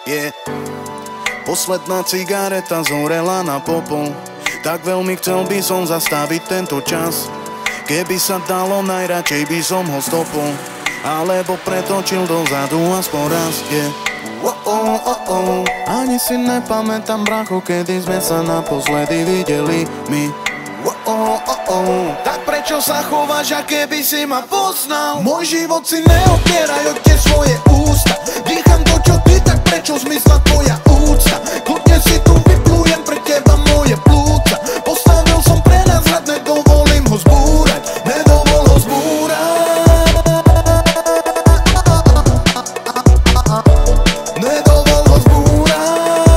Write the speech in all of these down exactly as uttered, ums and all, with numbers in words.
yeah. Posledná cigareta zorela na popol, tak veľmi chcel by som zastaviť tento čas. Keby sa dalo, najradšej by som ho stopol, alebo pretočil dozadu aspoň raz, yeah. Oh, oh, oh, oh. Ani si nepamätám, bracho, kedy sme sa naposledy videli my. Oh, oh, oh, oh. Tak prečo sa chováš, aké by si ma poznal? Môj život si neopieraj od tie svoje ústa. Dýcham to, čo ty, tak prečo zmizla tvoja úcta? Kľudne si tu vyplujem pre teba moje plúca. Postavil som pre nás hrad, nedovolím ho zbúrať. Nedovol ho zbúrať. Nedovol ho zbúrať.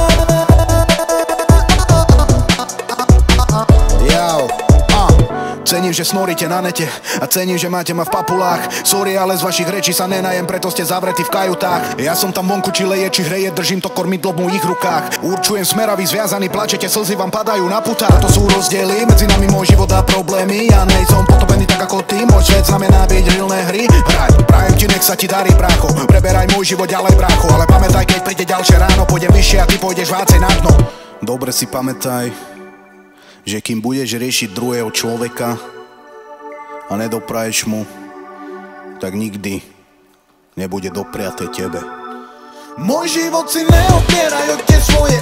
Jau, a cením, že snoríte na nete a cením, že máte ma v papulách. Sorry, ale z vašich rečí sa nenajem, preto ste zavretí v kajutách. Ja som tam vonku, či leje, či hreje, držím to kormidlo v mojich rukách. Určujem smer a vy zviazaní plačete, slzy vám padajú na putá. To sú rozdiely, medzi nami môj život a problémy. Ja nejsom potopený tak ako ty, môj svet znamená byť hrilné hry. Hraj, prajem ti, nech sa ti darí, brácho. Preberaj môj život ďalej, brácho. Ale pamätaj, keď príde ďalšie ráno, pôjdem vyššie a ty pôjdeš vácej na dno. Dobre si pamätaj, že kým budeš riešiť druhého človeka a nedopraješ mu, tak nikdy nebude dopriaté tebe. Môj život si neopieraj od tie svoje